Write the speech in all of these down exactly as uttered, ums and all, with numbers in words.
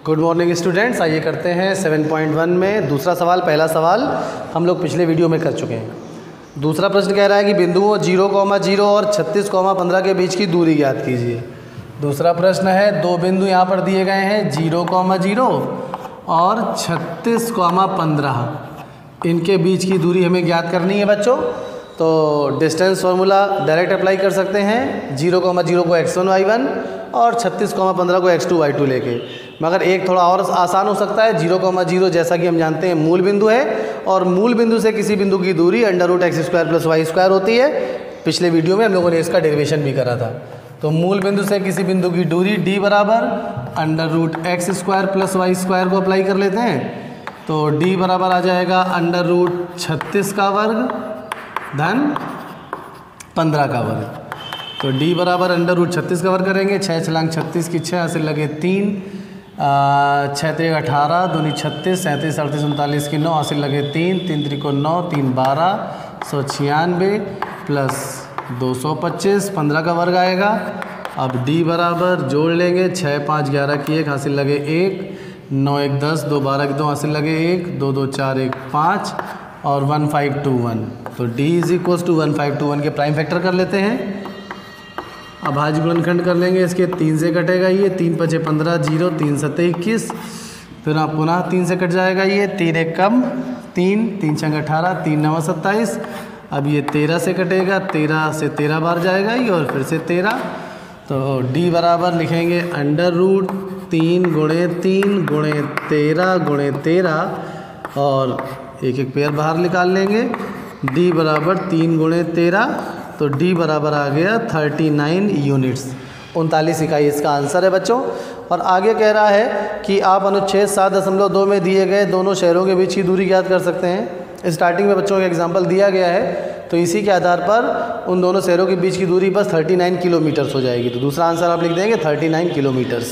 Good morning students, आइए करते हैं सेवन पॉइंट वन में दूसरा सवाल। पहला सवाल हम लोग पिछले वीडियो में कर चुके हैं। दूसरा प्रश्न कह रहा है कि बिंदुओं जीरो कॉमा जीरो और छत्तीस कॉमा पंद्रह के बीच की दूरी ज्ञात कीजिए। दूसरा प्रश्न है, दो बिंदु यहाँ पर दिए गए हैं जीरो कॉमा जीरो और छत्तीस कॉमा पंद्रह, इनके बीच की दूरी हमें ज्ञात करनी है बच्चों। तो डिस्टेंस फार्मूला डायरेक्ट अप्लाई कर सकते हैं, जीरो कॉमा जीरो को एक्स वन वाई वन और छत्तीस कॉमा पंद्रह को एक्स टू वाई टू लेके। मगर एक थोड़ा और आसान हो सकता है, जीरो कॉमा जीरो जैसा कि हम जानते हैं मूल बिंदु है और मूल बिंदु से किसी बिंदु की दूरी under root x square plus y square होती है। पिछले वीडियो में हम लोगों ने इसका डेरिवेशन भी करा था। तो मूल बिंदु से किसी बिंदु की दूरी डी बराबर under root x square plus y square को अप्लाई कर लेते हैं। तो डी बराबर आ जाएगा अंडर रूट छत्तीस का वर्ग धन पंद्रह का वर्ग। तो डी बराबर अंडर रूट छत्तीस का वर्ग करेंगे, छः छलांग छत्तीस की छः हासिल लगे तीन, छः त्रिक अठारह दूनी छत्तीस, सैंतीस अड़तीस उनतालीस की नौ हासिल लगे तीन, तीन त्रिको नौ, तीन बारह, सौ छियानवे प्लस दो सौ पच्चीस, पंद्रह का वर्ग आएगा। अब डी बराबर जोड़ लेंगे, छः पाँच ग्यारह की एक हासिल लगे एक, नौ एक दस, दो बारह की दो हासिल लगे एक, दो दो चार एक पाँच और वन फाइव टू वन। तो D is equals to one five two one के प्राइम फैक्टर कर लेते हैं। अब भाज्य गुणनखंड कर लेंगे, इसके तीन से कटेगा ये, तीन पचे पंद्रह, जीरो तीन सत्ते इक्कीस, फिर आप पुनः तीन से कट जाएगा ये, तीन एक कम तीन, तीन छंग अठारह, तीन नवा सत्ताईस। अब ये तेरह से कटेगा, तेरह से तेरह बार जाएगा ये और फिर से तेरह। तो डी बराबर लिखेंगे अंडर रूट तीन गुणे तीन गुणे तेरह गुणे तेरह और एक एक पेयर बाहर निकाल लेंगे। डी बराबर तीन गुणे तेरह, तो डी बराबर आ गया थर्टी नाइन यूनिट्स, उनतालीस इकाई इसका आंसर है बच्चों। और आगे कह रहा है कि आप अनुच्छेद सात दशमलव दो में दिए गए दोनों शहरों के बीच की दूरी ज्ञात कर सकते हैं। स्टार्टिंग में बच्चों का एग्जाम्पल दिया गया है, तो इसी के आधार पर उन दोनों शहरों के बीच की दूरी बस थर्टी नाइन किलोमीटर्स हो जाएगी। तो दूसरा आंसर आप लिख देंगे थर्टी नाइन किलोमीटर्स।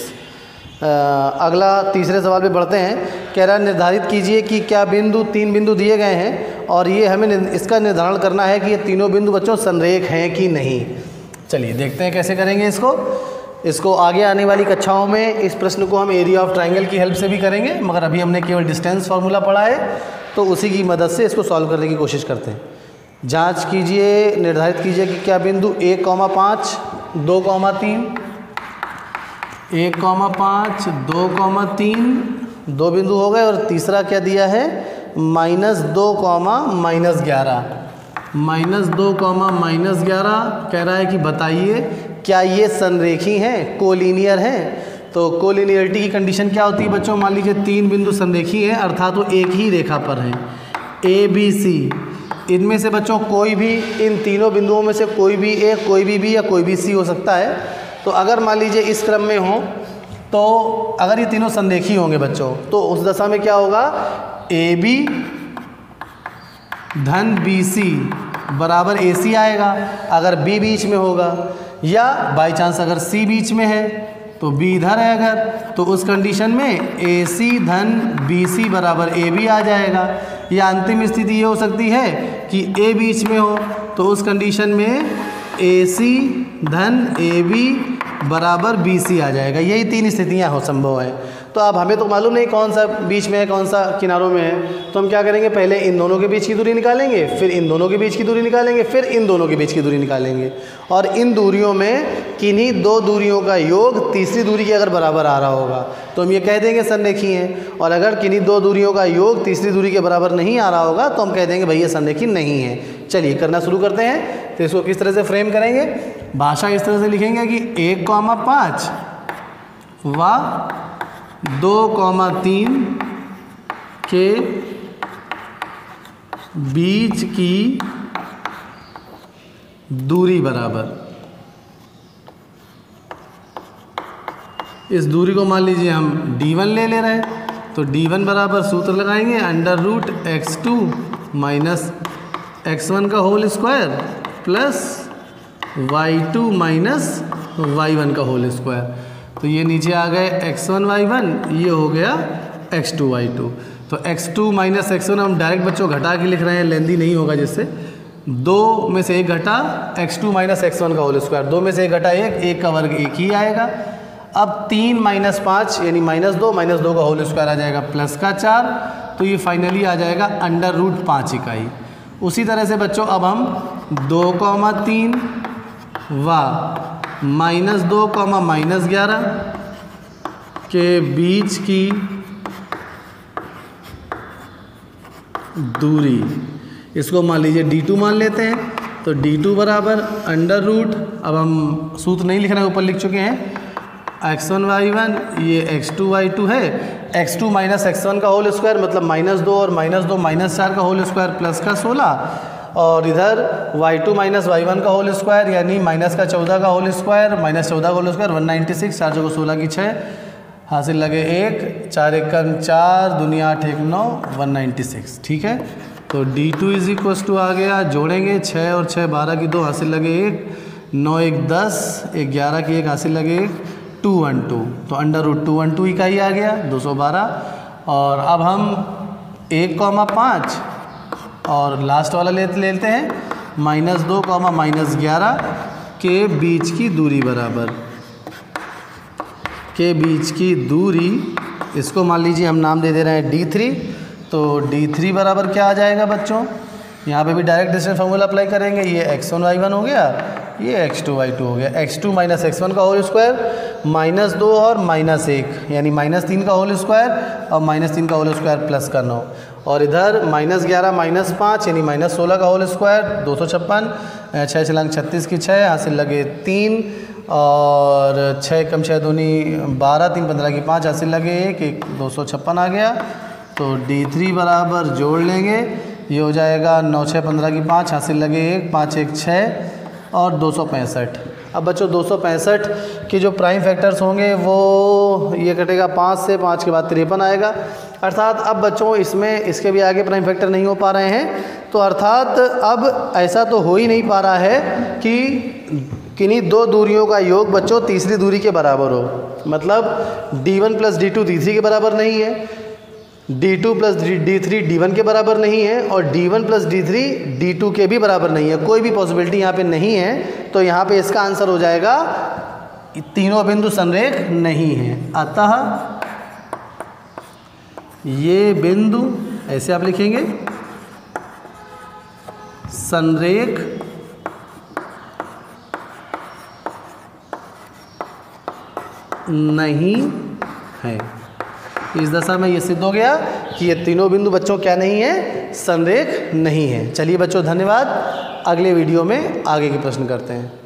अगला तीसरे सवाल पे बढ़ते हैं। कह रहा है निर्धारित कीजिए कि क्या बिंदु तीन बिंदु दिए गए हैं और ये हमें इसका निर्धारण करना है कि ये तीनों बिंदु बच्चों संरेख हैं कि नहीं। चलिए देखते हैं कैसे करेंगे इसको। इसको आगे आने वाली कक्षाओं में इस प्रश्न को हम एरिया ऑफ ट्रायंगल की हेल्प से भी करेंगे, मगर अभी हमने केवल डिस्टेंस फार्मूला पढ़ा है, तो उसी की मदद से इसको सॉल्व करने की कोशिश करते हैं। जाँच कीजिए, निर्धारित कीजिए कि क्या बिंदु एक कॉमा पाँच, दो कॉमा तीन, एक कॉमा पाँच, दो कॉमा तीन, दो बिंदु हो गए और तीसरा क्या दिया है माइनस दो कॉमा माइनस ग्यारह, माइनस दो कॉमा माइनस ग्यारह। कह रहा है कि बताइए क्या ये संरेखी हैं, कोलिनियर हैं। तो कोलिनियरिटी की कंडीशन क्या होती है बच्चों, मान लीजिए तीन बिंदु संरेखी हैं अर्थात वो एक ही रेखा पर हैं, ए बी सी। इनमें से बच्चों कोई भी, इन तीनों बिंदुओं में से कोई भी ए, कोई भी बी या कोई भी सी हो सकता है। तो अगर मान लीजिए इस क्रम में हो, तो अगर ये तीनों संरेखी होंगे बच्चों, तो उस दशा में क्या होगा, ए बी धन बी सी बराबर ए सी आएगा अगर बी बीच में होगा, या बाई चांस अगर सी बीच में है तो बी इधर है अगर, तो उस कंडीशन में ए सी धन बी सी बराबर ए बी आ जाएगा। या अंतिम स्थिति ये हो सकती है कि ए बीच में हो, तो उस कंडीशन में ए सी धन ए बी बराबर बी सी आ जाएगा। यही तीन स्थितियाँ हो संभव है। तो अब हमें तो मालूम नहीं कौन सा बीच में है कौन सा किनारों में है, तो हम क्या करेंगे, पहले इन दोनों के बीच की दूरी निकालेंगे, फिर इन दोनों के बीच की दूरी निकालेंगे, फिर इन दोनों के बीच की दूरी निकालेंगे। और इन दूरियों में किन्हीं दो दूरियों का योग तीसरी दूरी के अगर बराबर आ रहा होगा तो हम ये कह देंगे संरेखी हैं, और अगर किन्हीं दो दूरियों का योग तीसरी दूरी के बराबर नहीं आ रहा होगा तो हम कह देंगे भैया संरेखी नहीं है। चलिए करना शुरू करते हैं। तो इसको किस तरह से फ्रेम करेंगे, भाषा इस तरह से लिखेंगे कि एक कॉमा पाँच व दो कॉमा तीन के बीच की दूरी बराबर, इस दूरी को मान लीजिए हम डी वन ले ले रहे हैं, तो डी वन बराबर सूत्र लगाएंगे under root x two minus x one का whole square plus y two minus y one का होल स्क्वायर। तो ये नीचे आ गए एक्स वन वाई वन, ये हो गया एक्स टू वाई टू। तो x two minus x one हम डायरेक्ट बच्चों घटा के लिख रहे हैं, लेंदी नहीं होगा, जिससे दो में से एक घटा x two minus x one का होल स्क्वायर, दो में से एक घटा एक, एक का वर्ग एक ही आएगा। अब तीन माइनस पाँच यानी माइनस दो, माइनस दो का होल स्क्वायर आ जाएगा प्लस का चार, तो ये फाइनली आ जाएगा अंडर रूट पाँच इकाई। उसी तरह से बच्चों अब हम दो कॉमा तीन व माइनस दो कॉमा माइनस ग्यारह के बीच की दूरी, इसको मान लीजिए डी टू मान लेते हैं। तो डी टू बराबर अंडर रूट, अब हम सूत्र नहीं लिख रहे हैं, ऊपर लिख चुके हैं, एक्स वन वाई वन, ये एक्स टू वाई टू है, x two minus x one का होल स्क्वायर मतलब माइनस दो और माइनस दो माइनस चार का होल स्क्वायर प्लस का सोलह, और इधर y two minus y one का होल स्क्वायर यानी माइनस का चौदह का होल स्क्वायर माइनस चौदह का whole square one ninety six, चार जगह सोलह की छः, हासिल लगे एक, चार एक कम चार, दुनिया आठ एक नौ, वन नाइन्टी सिक्स। ठीक है, तो D two is equals to आ गया, जोड़ेंगे छः और छः बारह की दो, हासिल लगे एक, नौ एक दस, एक ग्यारह की एक, हासिल लगे एक, टू वन टू, तो under root two one two इकाई आ गया दो सौ बारह। और अब हम एक कॉमा पाँच और लास्ट वाला ले लेते हैं, माइनस दो कॉमा माइनस ग्यारह के बीच की दूरी बराबर, के बीच की दूरी, इसको मान लीजिए हम नाम दे दे रहे हैं डी थ्री। तो डी थ्री बराबर क्या आ जाएगा बच्चों, यहाँ पे भी डायरेक्ट डिस्टेंस फार्मूला अप्लाई करेंगे, ये एक्स वन वाई वन हो गया, ये एक्स टू वाई टू हो गया, x two minus x one का होल स्क्वायर माइनस दो और माइनस एक यानी माइनस तीन का होल स्क्वायर और माइनस तीन का होल स्क्वायर प्लस का नौ, और इधर माइनस ग्यारह माइनस पाँच यानी माइनस सोलह का होल स्क्वायर दो सौ छप्पन, छः छलांग छत्तीस की छः, हासिल लगे तीन, और छः कम छः दूनी बारह, तीन पंद्रह की पाँच, हासिल लगे एक, एक दो सौ छप्पन आ गया। तो डी थ्री बराबर जोड़ लेंगे, ये हो जाएगा नौ छः पंद्रह की पाँच, हासिल लगे एक, पाँच एक छः और दो सौ पैंसठ। अब बच्चों दो सौ पैंसठ के जो प्राइम फैक्टर्स होंगे वो ये कटेगा पाँच से, पाँच के बाद तिरपन आएगा, अर्थात अब बच्चों इसमें इसके भी आगे प्राइम फैक्टर नहीं हो पा रहे हैं, तो अर्थात अब ऐसा तो हो ही नहीं पा रहा है कि किन्हीं दो दूरियों का योग बच्चों तीसरी दूरी के बराबर हो, मतलब D one plus D two D three के बराबर नहीं है, D two plus D three D one के बराबर नहीं है, और D one plus D three D two के भी बराबर नहीं है, कोई भी पॉसिबिलिटी यहाँ पे नहीं है। तो यहाँ पे इसका आंसर हो जाएगा तीनों बिंदु संरेख नहीं है, अतः ये बिंदु ऐसे आप लिखेंगे संरेख नहीं है। इस दशा में ये सिद्ध हो गया कि ये तीनों बिंदु बच्चों क्या नहीं है, संरेख नहीं है। चलिए बच्चों धन्यवाद, अगले वीडियो में आगे के प्रश्न करते हैं।